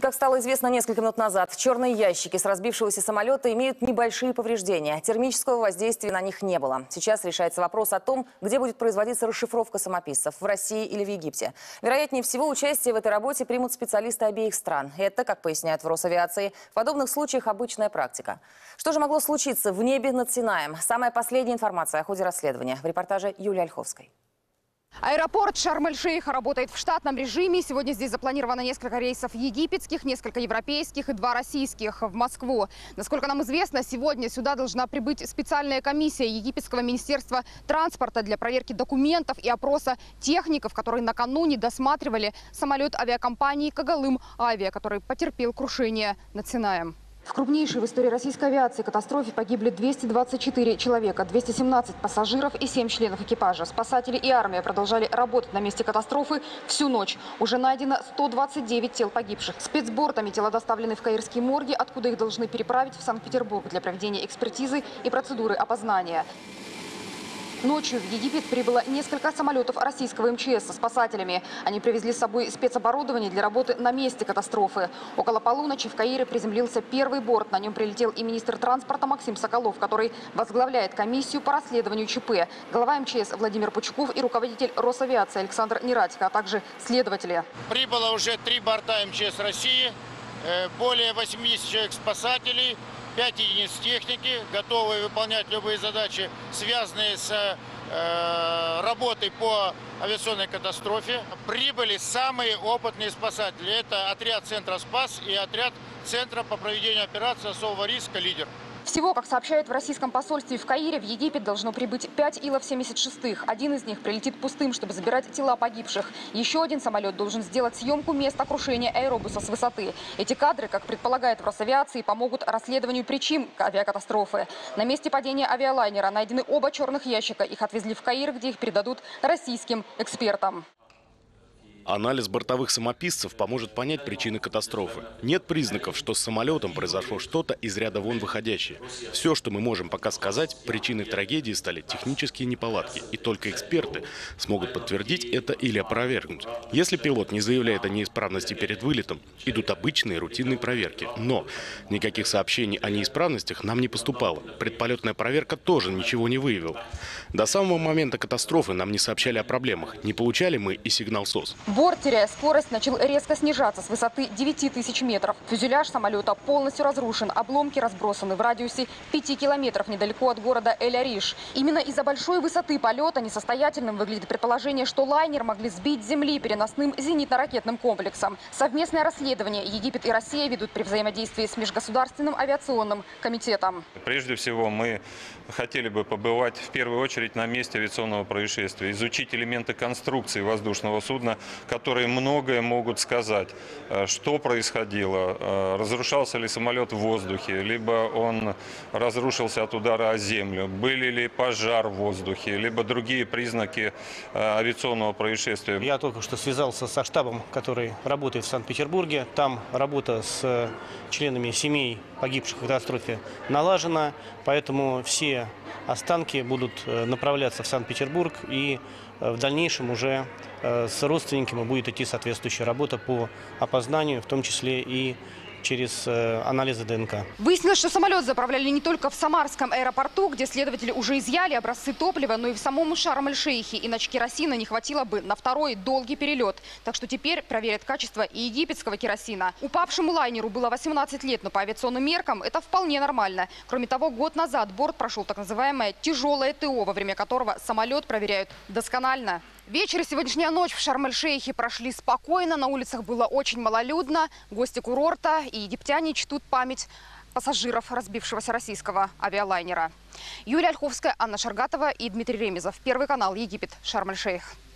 как стало известно несколько минут назад, черные ящики с разбившегося самолета имеют небольшие повреждения. Термического воздействия на них не было. Сейчас решается вопрос о том, где будет производиться расшифровка самописцев – в России или в Египте. Вероятнее всего, участие в этой работе примут специалисты обеих стран. Это, как поясняют в Росавиации, в подобных случаях обычная практика. Что же могло случиться в небе над Синаем? Самая последняя информация о ходе расследования в репортаже Юлии Ольховской. Аэропорт Шарм-эль-Шейха работает в штатном режиме. Сегодня здесь запланировано несколько рейсов египетских, несколько европейских и 2 российских в Москву. Насколько нам известно, сегодня сюда должна прибыть специальная комиссия Египетского министерства транспорта для проверки документов и опроса техников, которые накануне досматривали самолет авиакомпании «Когалым Авиа», который потерпел крушение над Синаем. В крупнейшей в истории российской авиации катастрофе погибли 224 человека, 217 пассажиров и 7 членов экипажа. Спасатели и армия продолжали работать на месте катастрофы всю ночь. Уже найдено 129 тел погибших. Спецбортами тела доставлены в каирские морги, откуда их должны переправить в Санкт-Петербург для проведения экспертизы и процедуры опознания. Ночью в Египет прибыло несколько самолетов российского МЧС со спасателями. Они привезли с собой спецоборудование для работы на месте катастрофы. Около полуночи в Каире приземлился первый борт. На нем прилетел и министр транспорта Максим Соколов, который возглавляет комиссию по расследованию ЧП. Глава МЧС Владимир Пучков и руководитель Росавиации Александр Нерадько, а также следователи. Прибыло уже 3 борта МЧС России, более 80 человек спасателей, 5 единиц техники, готовые выполнять любые задачи, связанные с работой по авиационной катастрофе. Прибыли самые опытные спасатели. Это отряд Центра «Спас» и отряд Центра по проведению операции особого риска «Лидер». Всего, как сообщают в российском посольстве в Каире, в Египет должно прибыть 5 Ил-76. Один из них прилетит пустым, чтобы забирать тела погибших. Еще один самолет должен сделать съемку места крушения аэробуса с высоты. Эти кадры, как предполагает в Росавиации, помогут расследованию причин авиакатастрофы. На месте падения авиалайнера найдены оба черных ящика. Их отвезли в Каир, где их передадут российским экспертам. Анализ бортовых самописцев поможет понять причины катастрофы. Нет признаков, что с самолетом произошло что-то из ряда вон выходящее. Все, что мы можем пока сказать, причиной трагедии стали технические неполадки. И только эксперты смогут подтвердить это или опровергнуть. Если пилот не заявляет о неисправности перед вылетом, идут обычные рутинные проверки. Но никаких сообщений о неисправностях нам не поступало. Предполетная проверка тоже ничего не выявила. До самого момента катастрофы нам не сообщали о проблемах. Не получали мы и сигнал СОС. Борт, теряя скорость, начал резко снижаться с высоты 9000 метров. Фюзеляж самолета полностью разрушен. Обломки разбросаны в радиусе 5 километров недалеко от города Эль-Ариш. Именно из-за большой высоты полета несостоятельным выглядит предположение, что лайнер могли сбить с земли переносным зенитно-ракетным комплексом. Совместное расследование Египет и Россия ведут при взаимодействии с Межгосударственным авиационным комитетом. Прежде всего, мы хотели бы побывать в первую очередь на месте авиационного происшествия, изучить элементы конструкции воздушного судна, которые многое могут сказать, что происходило, разрушался ли самолет в воздухе, либо он разрушился от удара о землю, были ли пожар в воздухе, либо другие признаки авиационного происшествия. Я только что связался со штабом, который работает в Санкт-Петербурге. Там работа с членами семей погибших в катастрофе налажена, поэтому все останки будут направляться в Санкт-Петербург, и в дальнейшем уже с родственниками будет идти соответствующая работа по опознанию, в том числе и через анализы ДНК. Выяснилось, что самолет заправляли не только в Самарском аэропорту, где следователи уже изъяли образцы топлива, но и в самом Шарм-эль-Шейхе. Иначе керосина не хватило бы на второй долгий перелет. Так что теперь проверят качество и египетского керосина. Упавшему лайнеру было 18 лет, но по авиационным меркам это вполне нормально. Кроме того, год назад борт прошел так называемое тяжелое ТО, во время которого самолет проверяют досконально. Вечер и сегодняшняя ночь в Шарм-эль-Шейхе прошли спокойно. На улицах было очень малолюдно. Гости курорта и египтяне чтут память пассажиров разбившегося российского авиалайнера. Юлия Ольховская, Анна Шаргатова и Дмитрий Ремезов. Первый канал, Египет, Шарм-эль-Шейх.